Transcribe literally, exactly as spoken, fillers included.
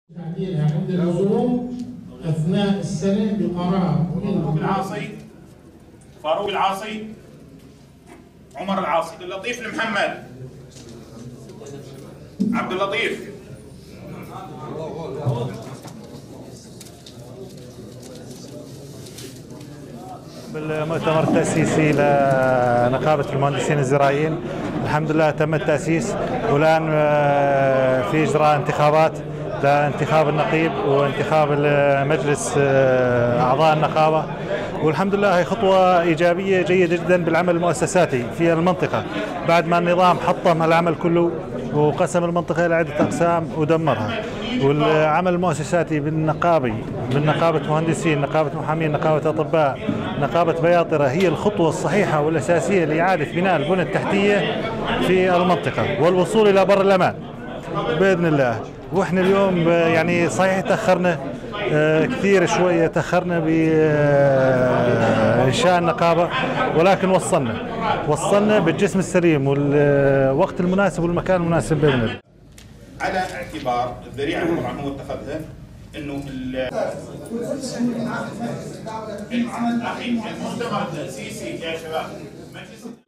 تعديلها عند اللزوم اثناء السنه بقرار فاروق العاصي فاروق العاصي عمر العاصي عبد اللطيف المحمد عبد اللطيف بالمؤتمر التأسيسي لنقابة المهندسين الزراعيين الحمد لله تم التأسيس، والآن في إجراء انتخابات لانتخاب النقيب وانتخاب مجلس أعضاء النقابة، والحمد لله هي خطوة إيجابية جيدة جدا بالعمل المؤسساتي في المنطقة بعد ما النظام حطم العمل كله وقسم المنطقة إلى عدة أقسام ودمرها. والعمل المؤسساتي بالنقابي بالنقابة مهندسين، نقابة محامين، نقابة أطباء، نقابة بياطرة هي الخطوة الصحيحة والأساسية لإعادة بناء البنى التحتية في المنطقة والوصول إلى بر الأمان بإذن الله. وإحنا اليوم يعني صحيح تأخرنا كثير شوية، تأخرنا بإنشاء النقابة، ولكن وصلنا وصلنا بالجسم السليم والوقت المناسب والمكان المناسب بإذن الله. على اعتبار الذريعه اللي طبعا هو اتخذها انه المؤتمر التاسيسي يا شباب مجلس